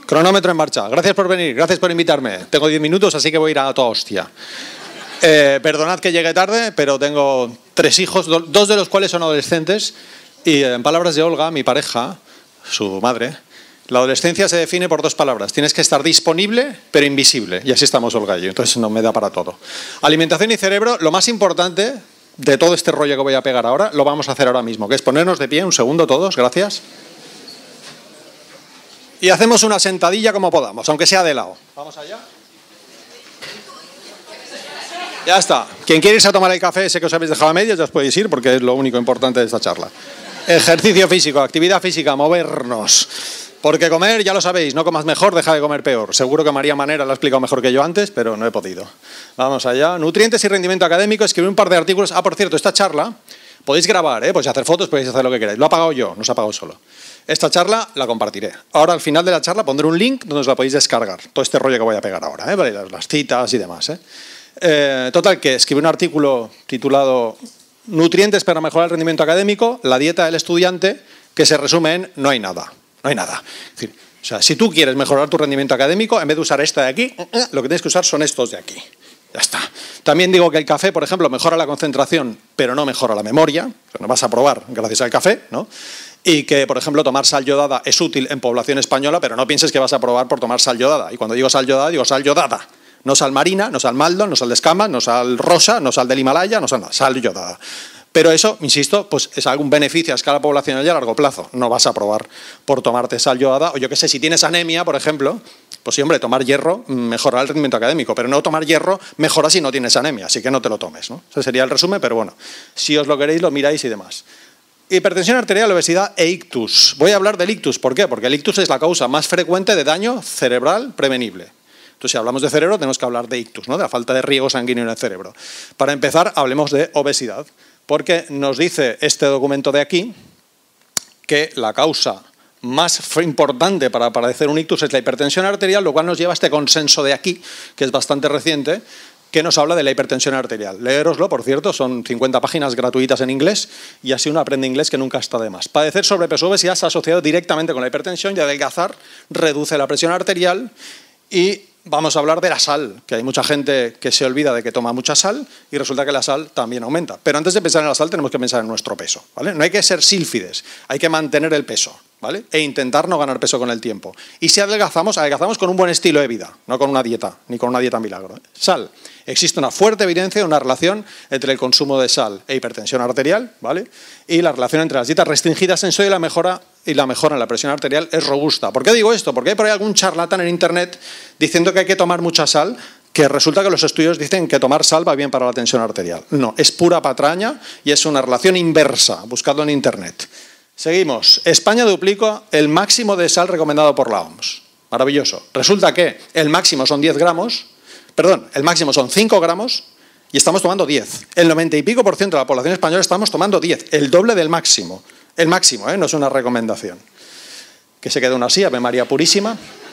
Cronómetro en marcha. Gracias por venir, gracias por invitarme. Tengo 10 minutos, así que voy a ir a toda hostia. Perdonad que llegue tarde, pero tengo 3 hijos, 2 de los cuales son adolescentes. Y en palabras de Olga, mi pareja, su madre, la adolescencia se define por 2 palabras. Tienes que estar disponible, pero invisible. Y así estamos Olga y yo, entonces no me da para todo. Alimentación y cerebro, lo más importante de todo este rollo que voy a pegar ahora, lo vamos a hacer ahora mismo, que es ponernos de pie, un segundo todos, gracias. Y hacemos una sentadilla como podamos, aunque sea de lado. Vamos allá. Ya está. Quien quiere irse a tomar el café, sé que os habéis dejado a medias, ya os podéis ir porque es lo único importante de esta charla. Ejercicio físico, actividad física, movernos. Porque comer, ya lo sabéis, no comas mejor, deja de comer peor. Seguro que María Manera lo ha explicado mejor que yo antes, pero no he podido. Vamos allá. Nutrientes y rendimiento académico, escribir un par de artículos. Por cierto, esta charla podéis grabar, podéis hacer fotos, podéis hacer lo que queráis. Lo he pagado yo, no se ha pagado solo. Esta charla la compartiré. Ahora, al final de la charla, pondré un link donde os la podéis descargar. Todo este rollo que voy a pegar ahora, ¿vale? Las citas y demás. Total, que escribí un artículo titulado Nutrientes para mejorar el rendimiento académico, la dieta del estudiante, que se resume en no hay nada. No hay nada. Es decir, o sea, si tú quieres mejorar tu rendimiento académico, en vez de usar esta de aquí, lo que tienes que usar son estos de aquí. Ya está. También digo que el café, por ejemplo, mejora la concentración, pero no mejora la memoria. No vas a probar gracias al café, ¿no? Y que, por ejemplo, tomar sal yodada es útil en población española, pero no pienses que vas a probar por tomar sal yodada. Y cuando digo sal yodada. No sal marina, no sal maldo, no sal de escamas, no sal rosa, no sal del Himalaya, no sal nada, sal yodada. Pero eso, insisto, pues es algún beneficio a escala poblacional y a largo plazo. No vas a probar por tomarte sal yodada. O yo qué sé, si tienes anemia, por ejemplo, pues sí, hombre, tomar hierro mejora el rendimiento académico, pero no tomar hierro mejora si no tienes anemia, así que no te lo tomes, ¿no? Ese sería el resumen, pero bueno, si os lo queréis, lo miráis y demás. Hipertensión arterial, obesidad e ictus. Voy a hablar del ictus. ¿Por qué? Porque el ictus es la causa más frecuente de daño cerebral prevenible. Entonces, si hablamos de cerebro, tenemos que hablar de ictus, ¿no? De la falta de riego sanguíneo en el cerebro. Para empezar, hablemos de obesidad, porque nos dice este documento de aquí que la causa más importante para padecer un ictus es la hipertensión arterial, lo cual nos lleva a este consenso de aquí, que es bastante reciente, que nos habla de la hipertensión arterial. Leéroslo, por cierto, son 50 páginas gratuitas en inglés y así uno aprende inglés que nunca está de más. Padecer sobrepeso o obesidad está asociado directamente con la hipertensión y adelgazar reduce la presión arterial. Y vamos a hablar de la sal, que hay mucha gente que se olvida de que toma mucha sal y resulta que la sal también aumenta. Pero antes de pensar en la sal tenemos que pensar en nuestro peso, ¿vale? No hay que ser sílfides, hay que mantener el peso, ¿vale? E intentar no ganar peso con el tiempo. Y si adelgazamos con un buen estilo de vida, no con una dieta, ni con una dieta milagro. Sal. Existe una fuerte evidencia de una relación entre el consumo de sal e hipertensión arterial, ¿vale? Y la relación entre las dietas restringidas en sodio y la mejora en la presión arterial es robusta. ¿Por qué digo esto? Porque hay por ahí algún charlatán en internet diciendo que hay que tomar mucha sal, que resulta que los estudios dicen que tomar sal va bien para la tensión arterial. No, es pura patraña y es una relación inversa. Buscadlo en internet. Seguimos. España duplica el máximo de sal recomendado por la OMS. Maravilloso. Resulta que el máximo son 10 gramos, perdón, el máximo son 5 gramos y estamos tomando 10. El 90 y pico % de la población española estamos tomando 10, el doble del máximo. El máximo, no es una recomendación. Que se quede una así, Ave María Purísima.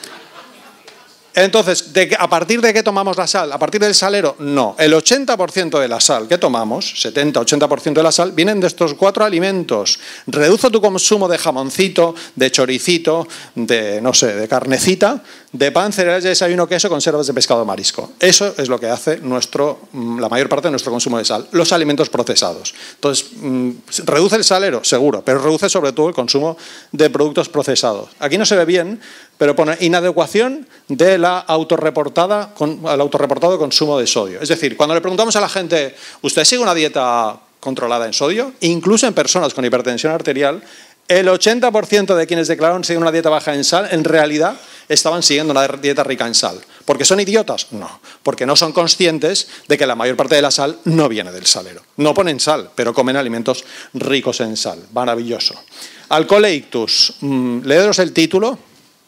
Entonces, ¿a partir de qué tomamos la sal? ¿A partir del salero? No. El 80% de la sal que tomamos, 70-80% de la sal, vienen de estos 4 alimentos. Reduce tu consumo de jamoncito, de choricito, de carnecita, de pan, cereales de desayuno, queso, conservas de pescado, marisco. Eso es lo que hace la mayor parte de nuestro consumo de sal. Los alimentos procesados. Entonces, ¿reduce el salero? Seguro, pero reduce sobre todo el consumo de productos procesados. Aquí no se ve bien, pero pone inadecuación del autorreportado consumo de sodio. Es decir, cuando le preguntamos a la gente, ¿usted sigue una dieta controlada en sodio? Incluso en personas con hipertensión arterial, el 80% de quienes declararon seguir una dieta baja en sal, en realidad estaban siguiendo una dieta rica en sal. ¿Porque son idiotas? No, porque no son conscientes de que la mayor parte de la sal no viene del salero. No ponen sal, pero comen alimentos ricos en sal. Maravilloso. Alcohol e ictus. Leeros el título.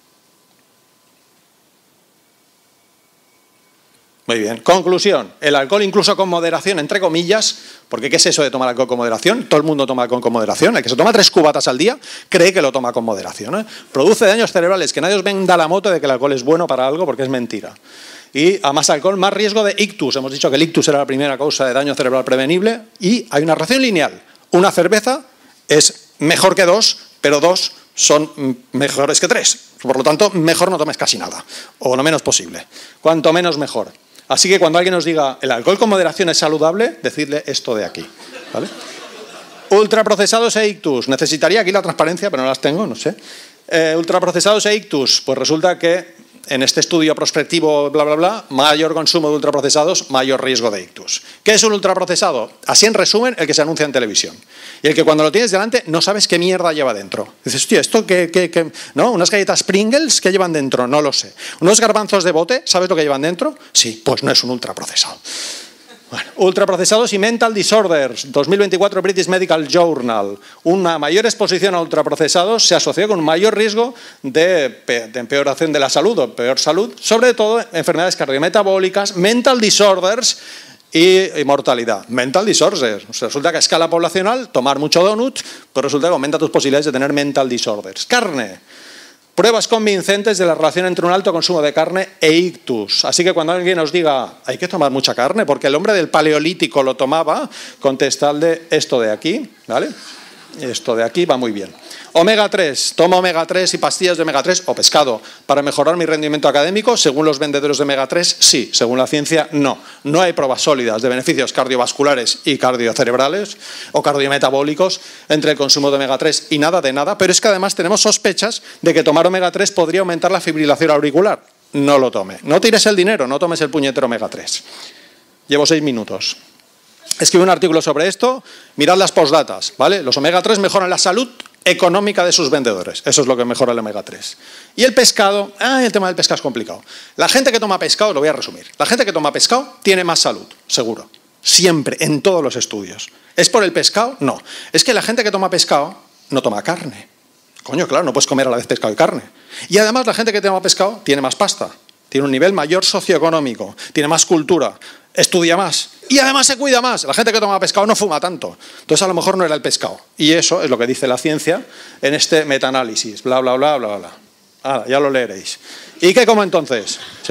Muy bien. Conclusión. El alcohol incluso con moderación, entre comillas, porque ¿qué es eso de tomar alcohol con moderación? Todo el mundo toma alcohol con moderación. El que se toma 3 cubatas al día cree que lo toma con moderación. Produce daños cerebrales. Que nadie os venda la moto de que el alcohol es bueno para algo porque es mentira. Y a más alcohol, más riesgo de ictus. Hemos dicho que el ictus era la primera causa de daño cerebral prevenible y hay una relación lineal. Una cerveza es mejor que 2, pero 2 son mejores que 3. Por lo tanto, mejor no tomes casi nada, o lo menos posible. Cuanto menos, mejor. Así que cuando alguien nos diga el alcohol con moderación es saludable, decidle esto de aquí, ¿vale? Ultraprocesados e ictus. Necesitaría aquí la transparencia, pero no las tengo, no sé. Ultraprocesados e ictus. Pues resulta que en este estudio prospectivo, bla, bla, bla, mayor consumo de ultraprocesados, mayor riesgo de ictus. ¿Qué es un ultraprocesado? Así en resumen, el que se anuncia en televisión. Y el que cuando lo tienes delante no sabes qué mierda lleva dentro. Dices, hostia, ¿esto qué? ¿No? ¿Unas galletas Pringles? ¿Qué llevan dentro? No lo sé. ¿Unos garbanzos de bote? ¿Sabes lo que llevan dentro? Sí, pues no es un ultraprocesado. Bueno, ultraprocesados y mental disorders, 2024 British Medical Journal. Una mayor exposición a ultraprocesados se asoció con un mayor riesgo de empeoración de la salud o peor salud, sobre todo enfermedades cardiometabólicas, mental disorders y mortalidad. Mental disorders. O sea, resulta que a escala poblacional, tomar mucho donut, pues resulta que aumenta tus posibilidades de tener mental disorders. Carne. Pruebas convincentes de la relación entre un alto consumo de carne e ictus. Así que cuando alguien nos diga, hay que tomar mucha carne, porque el hombre del paleolítico lo tomaba, contestadle esto de aquí, ¿vale? Esto de aquí va muy bien. Omega 3. Tomo omega 3 y pastillas de omega 3 o pescado para mejorar mi rendimiento académico. Según los vendedores de omega 3, sí. Según la ciencia, no. No hay pruebas sólidas de beneficios cardiovasculares y cardiocerebrales o cardiometabólicos entre el consumo de omega 3 y nada de nada. Pero es que además tenemos sospechas de que tomar omega 3 podría aumentar la fibrilación auricular. No lo tome. No tires el dinero, no tomes el puñetero omega 3. Llevo 6 minutos. Escribí un artículo sobre esto, mirad las postdatas, ¿vale? Los omega 3 mejoran la salud económica de sus vendedores. Eso es lo que mejora el omega 3. Y el pescado, el tema del pescado es complicado. La gente que toma pescado, lo voy a resumir, la gente que toma pescado tiene más salud, seguro. Siempre, en todos los estudios. ¿Es por el pescado? No. Es que la gente que toma pescado no toma carne. Coño, claro, no puedes comer a la vez pescado y carne. Y además la gente que toma pescado tiene más pasta, tiene un nivel mayor socioeconómico, tiene más cultura, estudia más y además se cuida más. La gente que toma pescado no fuma tanto. Entonces a lo mejor no era el pescado. Y eso es lo que dice la ciencia en este metaanálisis. Bla, bla, bla, bla, bla. Ya lo leeréis. ¿Y qué como entonces? Sí,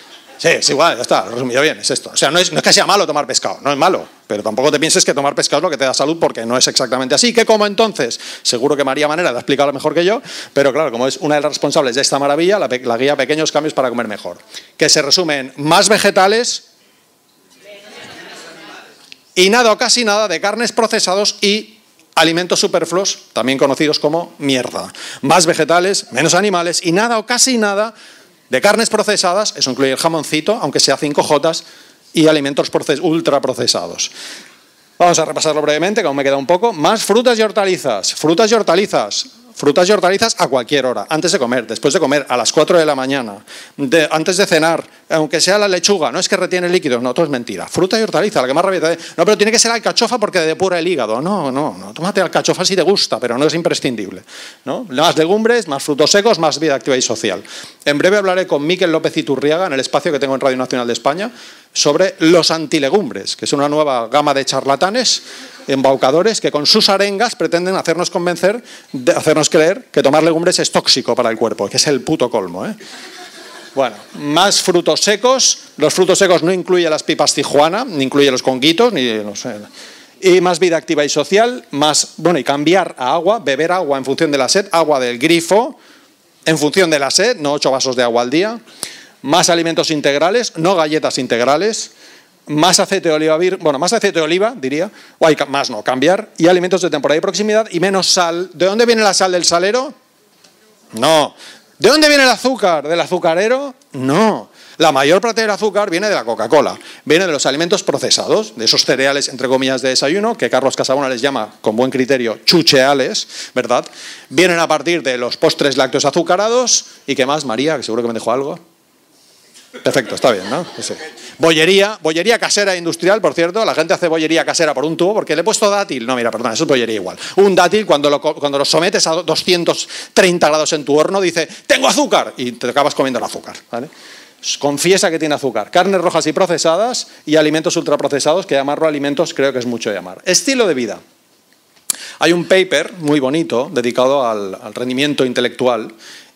es igual, ya está, resumido bien, es esto. O sea, no es que sea malo tomar pescado, no es malo. Pero tampoco te pienses que tomar pescado es lo que te da salud, porque no es exactamente así. ¿Qué como entonces? Seguro que María Manera lo ha explicado mejor que yo, pero claro, como es una de las responsables de esta maravilla, la guía Pequeños Cambios para Comer Mejor, que se resume en más vegetales y nada o casi nada de carnes procesados y alimentos superfluos, también conocidos como mierda. Más vegetales, menos animales y nada o casi nada de carnes procesadas, eso incluye el jamoncito, aunque sea 5J, y alimentos ultraprocesados. Vamos a repasarlo brevemente, que aún me queda un poco. Más frutas y hortalizas. Frutas y hortalizas. Frutas y hortalizas a cualquier hora, antes de comer, después de comer, a las 4 de la mañana, antes de cenar, aunque sea la lechuga, no es que retiene líquidos, no, todo es mentira. Fruta y hortaliza, la que más rabia te da. No, pero tiene que ser alcachofa porque depura el hígado. No, tómate alcachofa si te gusta, pero no es imprescindible, ¿no? Más legumbres, más frutos secos, más vida activa y social. En breve hablaré con Miquel López Iturriaga, en el espacio que tengo en Radio Nacional de España, sobre los antilegumbres, que es una nueva gama de charlatanes, embaucadores, que con sus arengas pretenden hacernos creer que tomar legumbres es tóxico para el cuerpo, que es el puto colmo, ¿eh? Bueno, más frutos secos. Los frutos secos no incluye las pipas Tijuana, ni incluye los conguitos, ni no sé. Y más vida activa y social, y cambiar a agua, beber agua en función de la sed, agua del grifo en función de la sed, no 8 vasos de agua al día. Más alimentos integrales, no galletas integrales. Más aceite de oliva, diría. Cambiar. Y alimentos de temporada y proximidad y menos sal. ¿De dónde viene la sal del salero? No. ¿De dónde viene el azúcar? ¿Del azucarero? No. La mayor parte del azúcar viene de la Coca-Cola. Viene de los alimentos procesados, de esos cereales, entre comillas, de desayuno, que Carlos Casabona les llama, con buen criterio, chucheales, ¿verdad? Vienen a partir de los postres lácteos azucarados. ¿Y qué más, María? Que seguro que me dejó algo. Perfecto, está bien, ¿no? Sí. Bollería casera e industrial, por cierto. La gente hace bollería casera por un tubo porque le he puesto dátil. No, mira, perdona, eso es bollería igual. Un dátil, cuando lo sometes a 230 grados en tu horno, dice, ¡tengo azúcar! Y te acabas comiendo el azúcar, ¿vale? Confiesa que tiene azúcar. Carnes rojas y procesadas y alimentos ultraprocesados, que llamarlo alimentos creo que es mucho llamar. Estilo de vida. Hay un paper muy bonito dedicado al rendimiento intelectual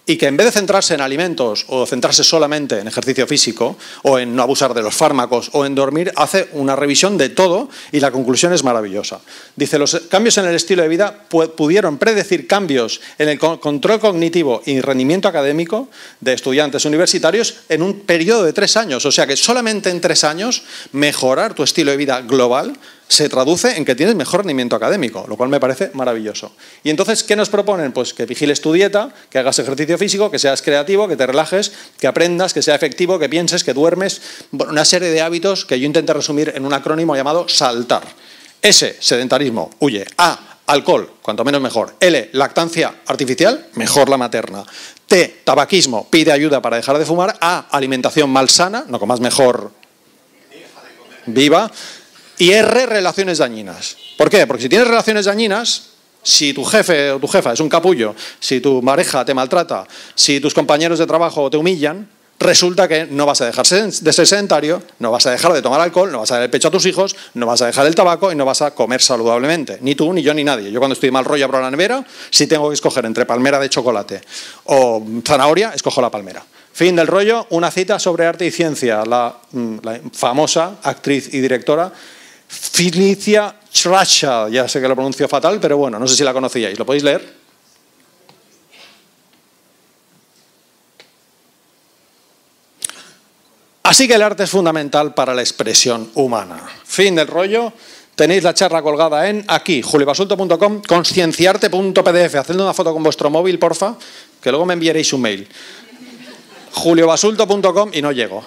y que en vez de centrarse en alimentos o centrarse solamente en ejercicio físico o en no abusar de los fármacos o en dormir, hace una revisión de todo y la conclusión es maravillosa. Dice, los cambios en el estilo de vida pudieron predecir cambios en el control cognitivo y rendimiento académico de estudiantes universitarios en un periodo de 3 años. O sea que solamente en 3 años mejorar tu estilo de vida global se traduce en que tienes mejor rendimiento académico, lo cual me parece maravilloso. Y entonces, ¿qué nos proponen? Pues que vigiles tu dieta, que hagas ejercicio físico, que seas creativo, que te relajes, que aprendas, que sea efectivo, que pienses, que duermes. Bueno, una serie de hábitos que yo intenté resumir en un acrónimo llamado SALTAR. S, sedentarismo, huye. A, alcohol, cuanto menos mejor. L, lactancia artificial, mejor la materna. T, tabaquismo, pide ayuda para dejar de fumar. A, alimentación malsana, no comas mejor, viva. Y R, relaciones dañinas. ¿Por qué? Porque si tienes relaciones dañinas, si tu jefe o tu jefa es un capullo, si tu pareja te maltrata, si tus compañeros de trabajo te humillan, resulta que no vas a dejar de ser sedentario, no vas a dejar de tomar alcohol, no vas a dar el pecho a tus hijos, no vas a dejar el tabaco y no vas a comer saludablemente. Ni tú, ni yo, ni nadie. Yo cuando estoy mal rollo abro la nevera, si tengo que escoger entre palmera de chocolate o zanahoria, escojo la palmera. Fin del rollo, una cita sobre arte y ciencia. La famosa actriz y directora Felicia Sriracha, ya sé que lo pronuncio fatal, pero bueno, no sé si la conocíais. ¿Lo podéis leer? Así que el arte es fundamental para la expresión humana. Fin del rollo. Tenéis la charla colgada en aquí, juliobasulto.com, concienciarte.pdf. Hacedle una foto con vuestro móvil, porfa, que luego me enviaréis un mail. juliobasulto.com y no llego.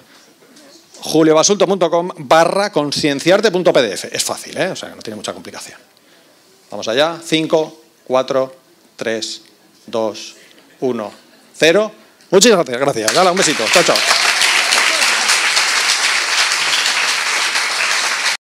juliobasulto.com/concienciarte.pdf. Es fácil, ¿eh? O sea, que no tiene mucha complicación. Vamos allá. 5, 4, 3, 2, 1, 0. Muchas gracias. Gracias. Dale un besito. Chao, chao.